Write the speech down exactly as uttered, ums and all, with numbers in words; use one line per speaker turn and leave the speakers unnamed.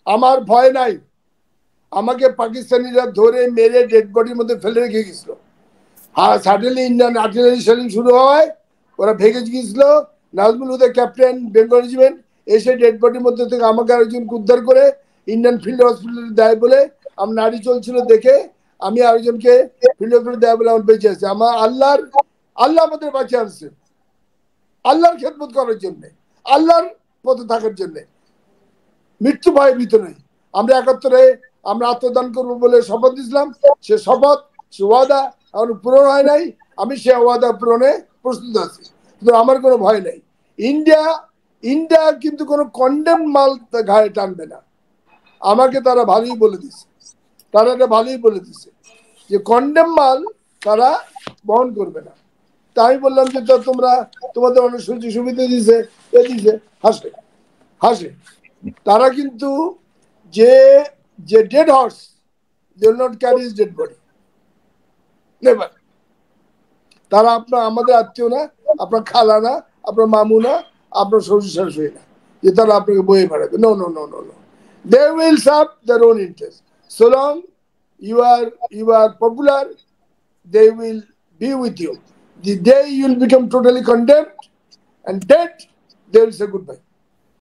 আমার ভয় নাই। আমাকে পাকিস্তানিরা ধরে মেরে ডেড বডির মধ্যে ফেলে রেখে গেছিল। হ্যাঁ, সাডেনলি ইন্ডিয়ান আর্টিলারি শেলিং শুরু হয়, ওরা ভেঙে গিয়েছিল। নাজমুল হুদা ক্যাপ্টেন বেঙ্গল রেজিমেন্ট এসে ডেড বডির মধ্যে থেকে আমাকে আরেকজনকে উদ্ধার করে ইন্ডিয়ান ফিল্ড হসপিটালে দেয় বলে, আমার নারী চলছিল দেখে আমি আরেকজনকে ফিল্ড হসপিটালে দেয় বলে আমার বেঁচে আছে। আমার আল্লাহর আল্লাহ আমাদের বাঁচিয়ে আনছে আল্লাহর খেদমত করার জন্য, আল্লাহর পথে থাকার জন্য। মৃত্যু ভয়ে ভীত নই। আমরা একাত্তরে আমরা আত্মদান করবো বলে শপথ দিয়েছিলাম, সে শপথ সে ওয়াদা এখন পূরণ হয় নাই। আমি সে ওয়াদা পূরণে প্রস্তুত আছি, কিন্তু আমার কোনো ভয় নেই। ইন্ডিয়া ইন্ডিয়া কিন্তু কোনো কন্ডেম মাল ঘায়ে টানবে না। আমাকে তারা ভালোই বলে দিচ্ছে, তারা এটা ভালোই বলে দিচ্ছে যে কন্ডেম মাল তারা বহন করবে না। তা আমি বললাম যে তোমরা তোমাদের অনেক সুযোগ সুবিধা দিছে, এ দিছে, হাসে হাসে। তারা কিন্তু যে যে dead horse they not carry is dead body never. তারা আপনার আমাদের আত্মীয় না, আপনার খালা না, আপনার মামু না, আপনার শ্বশুর শাশুড়ি না যে তারা আপনাকে বয়ে বেড়াবে। No no no no no they will serve their own interest. So long you are you are popular, they will be with you. The day you will become totally condemned and dead, they will say goodbye.